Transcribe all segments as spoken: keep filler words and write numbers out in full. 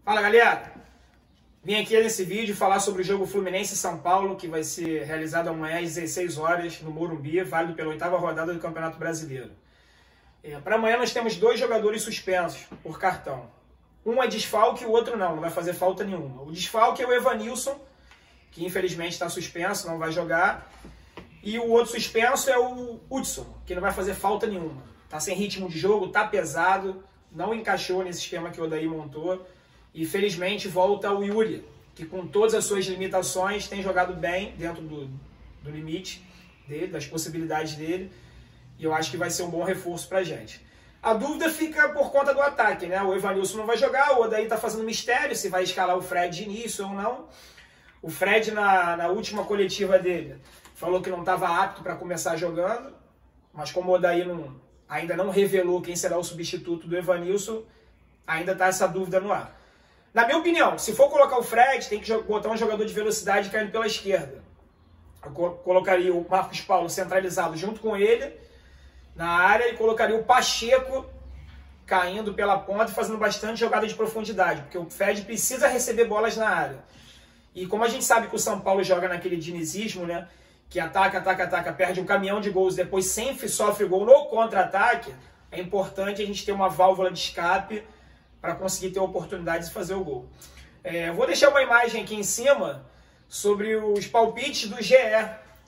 Fala, galera! Vim aqui nesse vídeo falar sobre o jogo Fluminense e São Paulo, que vai ser realizado amanhã às dezesseis horas no Morumbi, válido pela oitava rodada do Campeonato Brasileiro. É, Para amanhã nós temos dois jogadores suspensos por cartão. Um é desfalque e o outro não, não vai fazer falta nenhuma. O desfalque é o Evanilson, que infelizmente está suspenso, não vai jogar. E o outro suspenso é o Hudson, que não vai fazer falta nenhuma. Está sem ritmo de jogo, está pesado, não encaixou nesse esquema que o Odair montou. E felizmente volta o Yuri, que com todas as suas limitações tem jogado bem dentro do, do limite dele, das possibilidades dele. E eu acho que vai ser um bom reforço pra gente. A dúvida fica por conta do ataque, né? O Evanilson não vai jogar, o Odair tá fazendo mistério se vai escalar o Fred de início ou não. O Fred, na, na última coletiva dele, falou que não estava apto para começar jogando, mas como o Odair não, ainda não revelou quem será o substituto do Evanilson, ainda está essa dúvida no ar. Na minha opinião, se for colocar o Fred, tem que botar um jogador de velocidade caindo pela esquerda. Eu colocaria o Marcos Paulo centralizado junto com ele na área e colocaria o Pacheco caindo pela ponta e fazendo bastante jogada de profundidade, porque o Fred precisa receber bolas na área. E como a gente sabe que o São Paulo joga naquele dinizismo, né, que ataca, ataca, ataca, perde um caminhão de gols, depois sempre sofre gol no contra-ataque, é importante a gente ter uma válvula de escape para conseguir ter oportunidade de fazer o gol. É, vou deixar uma imagem aqui em cima sobre os palpites do G E,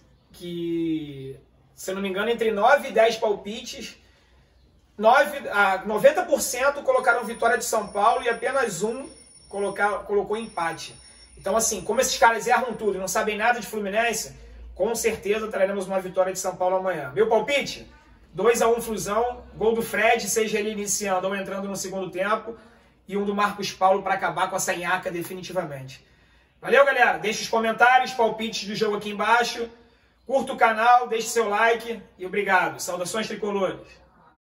que, se eu não me engano, entre nove e dez palpites, nove, ah, noventa por cento colocaram vitória de São Paulo e apenas um colocar, colocou empate. Então, assim, como esses caras erram tudo e não sabem nada de Fluminense, com certeza traremos uma vitória de São Paulo amanhã. Meu palpite? dois a um Flusão, gol do Fred, seja ele iniciando ou entrando no segundo tempo, e um do Marcos Paulo para acabar com essa nhaca definitivamente. Valeu, galera? Deixe os comentários, palpites do jogo aqui embaixo, curta o canal, deixe seu like e obrigado. Saudações tricolores!